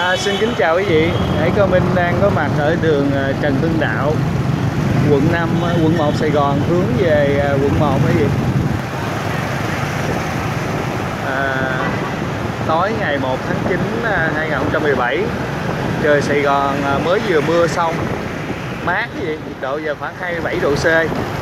Xin kính chào quý vị. Nãy Cao Minh đang có mặt ở đường Trần Hưng Đạo, quận 5, quận 1 Sài Gòn, hướng về quận 1 quý vị. Tối ngày 1 tháng 9 2017, trời Sài Gòn mới vừa mưa xong, mát quý vị, nhiệt độ giờ khoảng 27 độ C.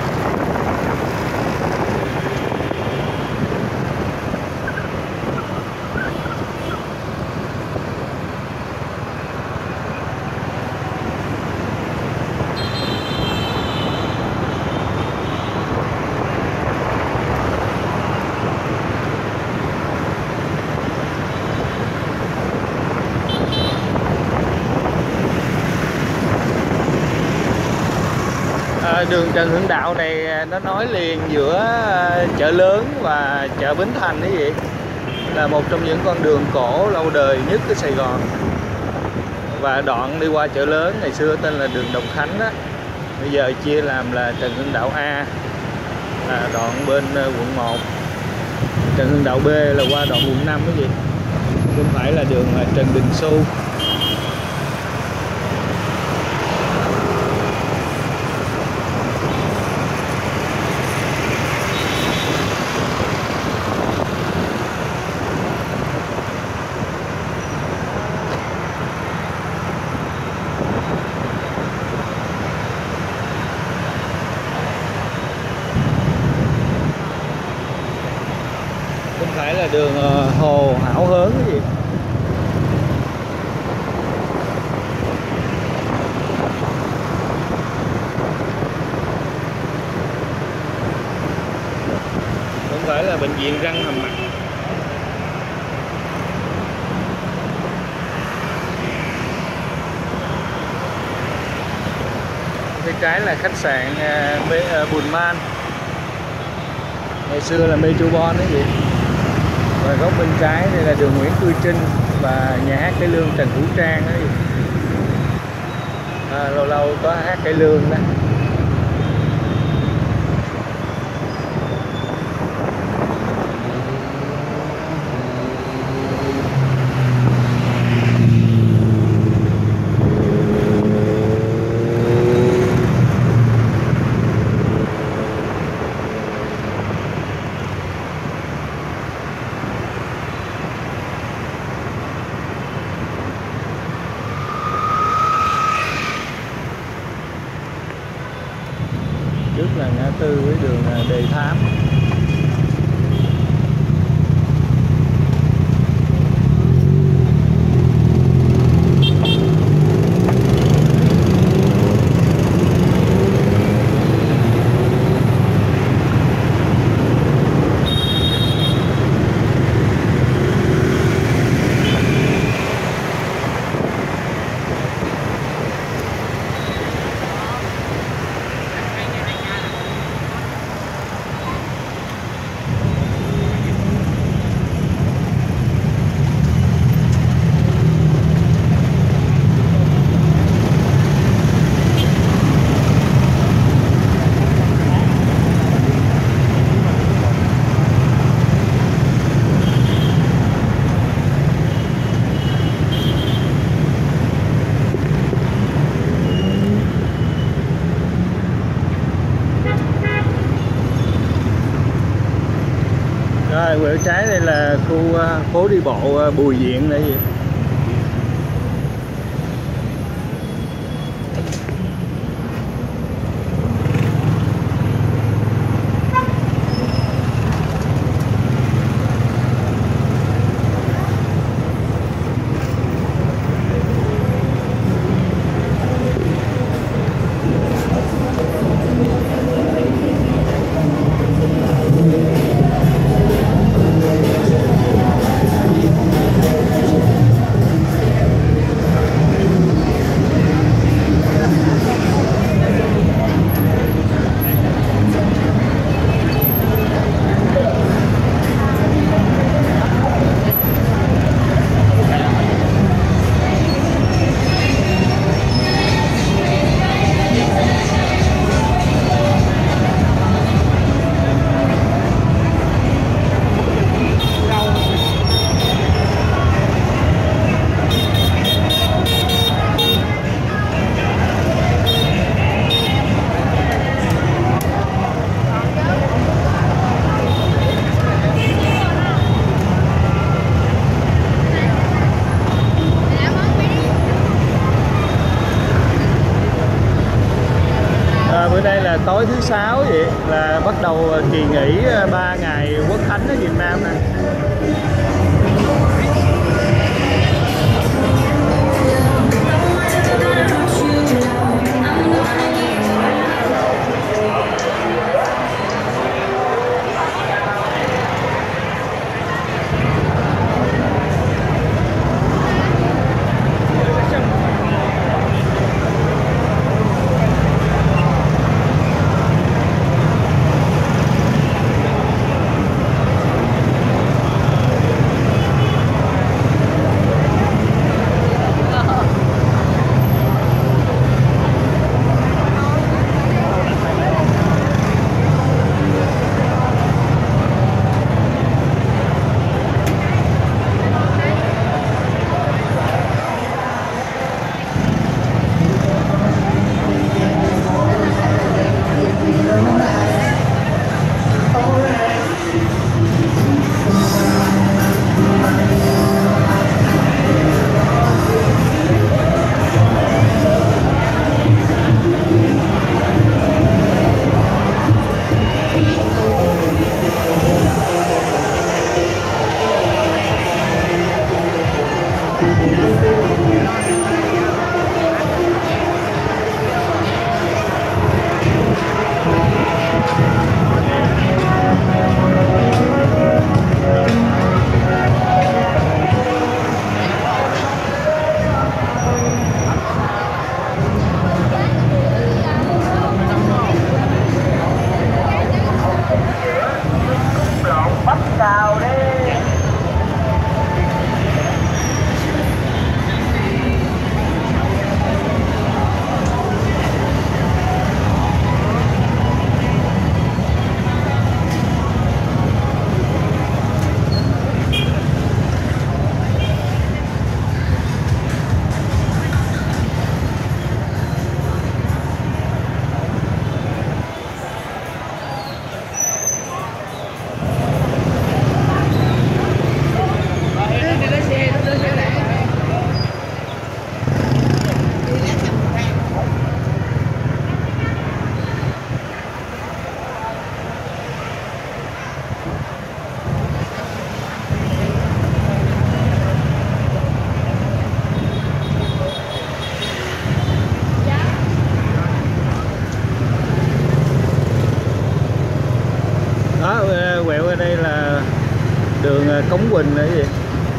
Đường Trần Hưng Đạo này nó nối liền giữa chợ lớn và chợ Bến Thành quý vị, là một trong những con đường cổ lâu đời nhất ở Sài Gòn. Và đoạn đi qua chợ lớn ngày xưa tên là đường Đồng Khánh đó, bây giờ chia làm là Trần Hưng Đạo A là đoạn bên quận 1, Trần Hưng Đạo B là qua đoạn quận 5 quý vị. Bên phải là đường Trần Đình Xu. Phải là đường Hồ Hảo Hớn cái gì. Không phải là bệnh viện răng hàm mặt. Bên trái là khách sạn Pullman, ngày xưa là Metropole đấy gì. Và góc bên trái đây là đường Nguyễn Cư Trinh và nhà hát cải lương Trần Hữu Trang đấy. Lâu lâu có hát cải lương đó. Trước là ngã tư với đường Đề Thám. Rồi quẹo trái đây là khu phố đi bộ Bùi Viện này gì. tối thứ sáu vậy là bắt đầu kỳ nghỉ 3 ngày Quốc khánh ở Việt Nam nè. Quẹo ở đây là đường Cống Quỳnh nữa gì,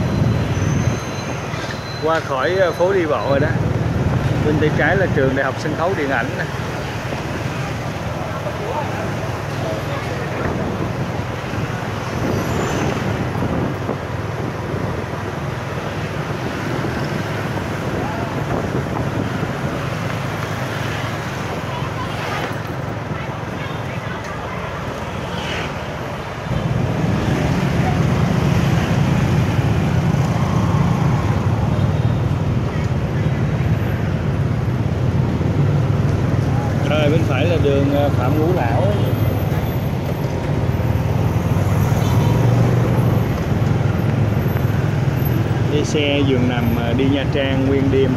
qua khỏi phố đi bộ rồi đó. Bên tay trái là trường Đại học Sân khấu Điện ảnh nè. Rồi bên phải là đường Phạm Ngũ Lão. Đi xe giường nằm đi Nha Trang nguyên đêm.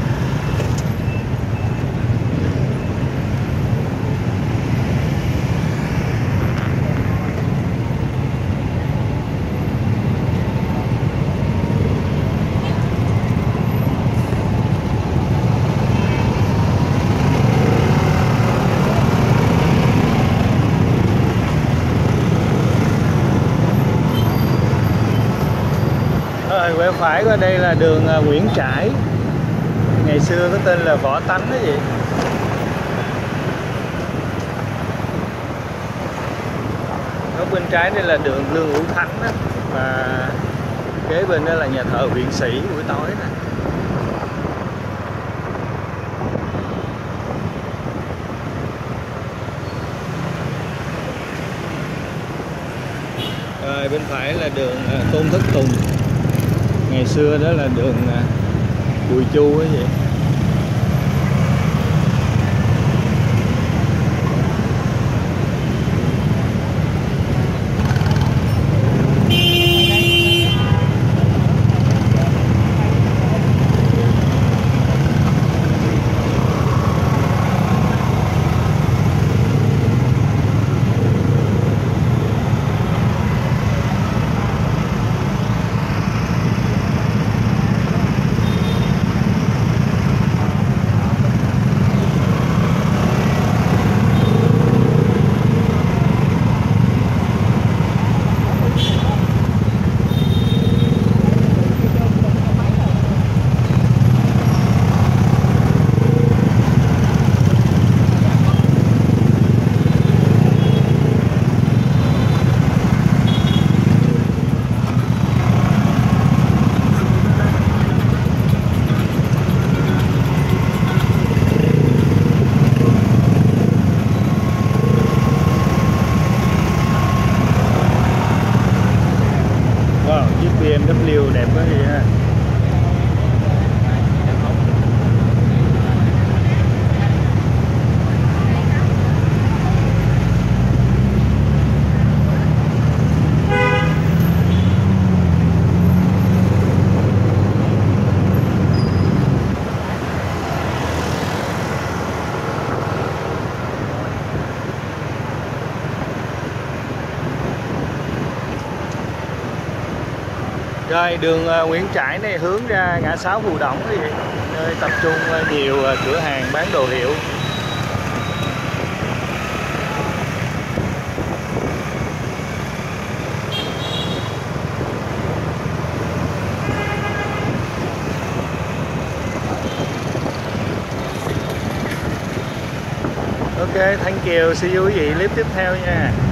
Rồi quẹo phải qua đây là đường Nguyễn Trãi, ngày xưa có tên là Võ Tánh đó vậy. Ở bên trái đây là đường Lương Hữu Thánh đó, và kế bên đó là nhà thờ Viện Sĩ buổi tối nè. Rồi bên phải là đường Tôn Thất Tùng, ngày xưa đó là đường Bùi Chu ấy vậy. BMW đẹp quá gì ha. Rồi đường Nguyễn Trãi này hướng ra ngã 6 Phù Đổng quý vị, nơi tập trung nhiều cửa hàng bán đồ hiệu. Ok, thank you, see you quý vị clip tiếp theo nha.